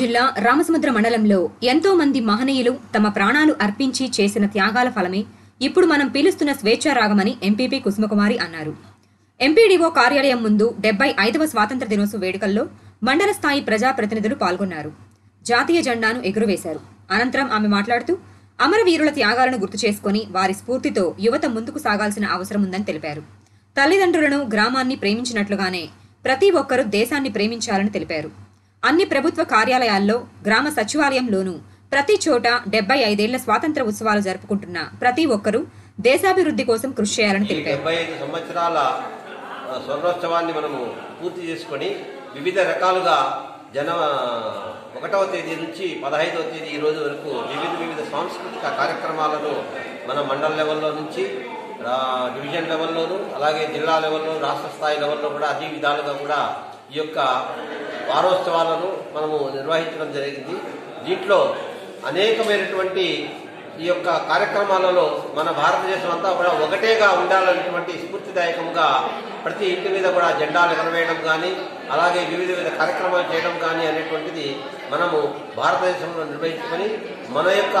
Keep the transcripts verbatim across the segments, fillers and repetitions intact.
జిల్లా రామసముద్ర మండలంలో ఎంతో మంది మహనీయులు తమ ప్రాణాలు అర్పించి చేసిన త్యాగాల ఫలమే ఇప్పుడు మనం పీలుస్తున్న స్వేచ్ఛారాగమని ఎంపీపీ కుసుమకుమారి అన్నారు. ఎంపీడీఓ కార్యాలయం ముందు డెబ్బై ఐదవ స్వాతంత్ర దినోత్సవ వేడుకల్లో మండల స్థాయి ప్రజాప్రతినిధులు పాల్గొన్నారు. జాతీయ జెండాను ఎగురవేశారు. అనంతరం ఆమె మాట్లాడుతూ అమరవీరుల త్యాగాలను గుర్తు చేసుకుని వారి స్ఫూర్తితో యువత ముందుకు సాగాల్సిన అవసరం ఉందని తెలిపారు. తల్లిదండ్రులను, గ్రామాన్ని ప్రేమించినట్లుగానే ప్రతి ఒక్కరూ దేశాన్ని ప్రేమించాలని తెలిపారు. అన్ని ప్రభుత్వ కార్యాలయాల్లో, గ్రామ సచివాలయంలోనూ ప్రతి చోట డెబ్బై ఐదేళ్ల స్వాతంత్ర ఉత్సవాలు జరుపుకుంటున్న ప్రతి ఒక్కరూ దేశాభివృద్ధి కోసం కృషి చేయాలని తెలిపారు. డెబ్బై ఐదు సంవత్సరాల స్వర్ణోత్సవాన్ని మనము పూర్తి చేసుకుని వివిధ రకాలుగా జన ఒకటవ తేదీ నుంచి పదహైదవ తేదీ ఈ రోజు వరకు వివిధ వివిధ సాంస్కృతిక కార్యక్రమాలను మన మండల లెవెల్లో నుంచి డివిజన్ లెవెల్లోనూ, అలాగే జిల్లా లెవెల్లో, రాష్ట్ర స్థాయి లెవెల్లో కూడా అన్ని విధాలుగా కూడా ఈ యొక్క వారోత్సవాలను మనము నిర్వహించడం జరిగింది. దీంట్లో అనేకమైనటువంటి ఈ యొక్క కార్యక్రమాలలో మన భారతదేశం అంతా కూడా ఒకటేగా ఉండాలనేటువంటి స్ఫూర్తిదాయకంగా ప్రతి ఇంటి మీద కూడా జెండాలు ఎగరవేయడం కానీ, అలాగే వివిధ వివిధ కార్యక్రమాలు చేయడం కానీ అనేటువంటిది మనము భారతదేశంలో నిర్వహించుకొని మన యొక్క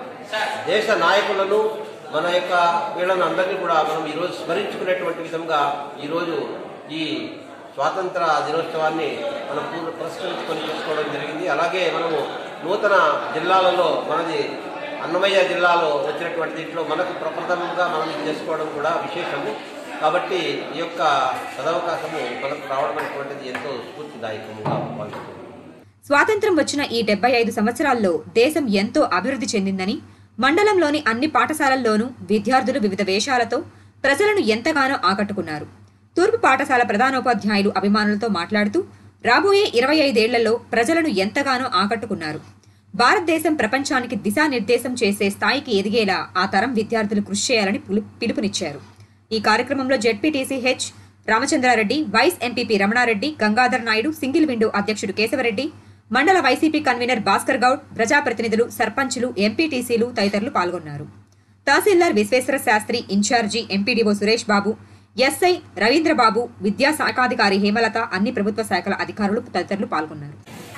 దేశ నాయకులను, మన యొక్క వీళ్ళను అందరినీ కూడా మనం ఈరోజు స్మరించుకునేటువంటి విధంగా ఈరోజు ఈ స్వాతంత్ర దినోత్సవాన్ని మనం పురస్కరించుకొని చేసుకోవడం జరిగింది. అలాగే మనము నూతన జిల్లాలలో మనది అన్నమయ్య జిల్లాలో వచ్చినటువంటి దీంట్లో మనకు ప్రప్రథమంగా మనం చేసుకోవడం కూడా విశేషము. కాబట్టి ఈ యొక్క సదవకాశము మనకు రావడం అనేటువంటిది ఎంతో స్ఫూర్తిదాయకంగా భావిస్తుంది. స్వాతంత్రం వచ్చిన ఈ డెబ్బై ఐదు సంవత్సరాల్లో దేశం ఎంతో అభివృద్ధి చెందిందని, మండలంలోని అన్ని పాఠశాలల్లోనూ విద్యార్థులు వివిధ వేషాలతో ప్రజలను ఎంతగానో ఆకట్టుకున్నారు. తూర్పు పాఠశాల ప్రధానోపాధ్యాయులు అభిమానులతో మాట్లాడుతూ రాబోయే ఇరవై ఐదేళ్లలో ప్రజలను ఎంతగానో ఆకట్టుకున్నారు. భారతదేశం ప్రపంచానికి దిశానిర్దేశం చేసే స్థాయికి ఎదిగేలా ఆ తరం విద్యార్థులు కృషి చేయాలని పిలుపునిచ్చారు. ఈ కార్యక్రమంలో ZPTC H Ramachandra Reddy, vice MPP Ramanareddy, Gangadhar Naidu, single window అధ్యక్షుడు కేశవరెడ్డి, మండల వైసీపీ కన్వీనర్ భాస్కర్ గౌడ్, ప్రజాప్రతినిధులు, సర్పంచులు, ఎంపీటీసీలు తదితరులు పాల్గొన్నారు. తహసీల్దార్ Visweswara Sastry, incharge MPDO Suresh Babu, SI Ravindra Babu, విద్యా శాఖాధికారి హేమలత, అన్ని ప్రభుత్వ శాఖల అధికారులు తదితరులు పాల్గొన్నారు.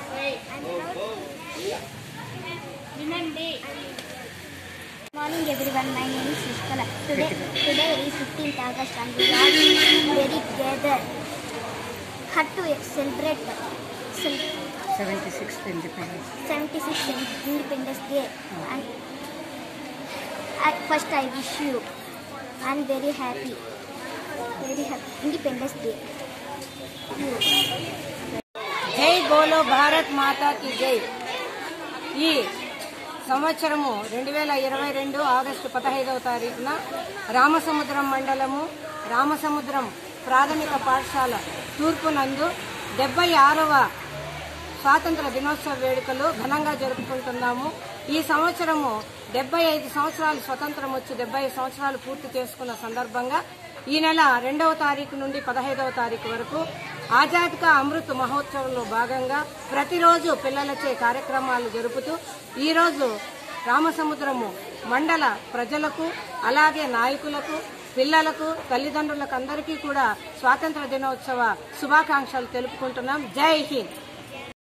Morning everyone, my name is Shishkala. Today, today is fifteenth August and we are very together. Had to celebrate seventy-sixth Independence seventy-sixth Independence Day. Oh. And at first I wish you, I am very happy, very happy Independence Day. జై బోలో భారత్ మాతా కి జై. ఈ సంవత్సరము రెండు వేల ఇరవై రెండు ఆగస్టు పదహైదవ తారీఖున రామసముద్రం మండలము రామసముద్రం ప్రాథమిక పాఠశాల తూర్పునందు డెబ్బై ఆరవ స్వాతంత్ర దినోత్సవ వేడుకలు ఘనంగా జరుపుకుంటున్నాము. ఈ సంవత్సరము డెబ్బై ఐదు సంవత్సరాలు స్వతంత్రం వచ్చి డెబ్బై ఐదు సంవత్సరాలు పూర్తి చేసుకున్న సందర్భంగా ఈ నెల రెండవ తారీఖు నుండి పదహైదవ తారీఖు వరకు ఆజాద్ కా అమృత్ మహోత్సవంలో భాగంగా ప్రతిరోజు పిల్లలచే కార్యక్రమాలు జరుపుతూ ఈరోజు రామసముద్రము మండల ప్రజలకు, అలాగే నాయకులకు, పిల్లలకు, తల్లిదండ్రులకు అందరికీ కూడా స్వాతంత్ర దినోత్సవ శుభాకాంక్షలు తెలుపుకుంటున్నాం. జై హింద్.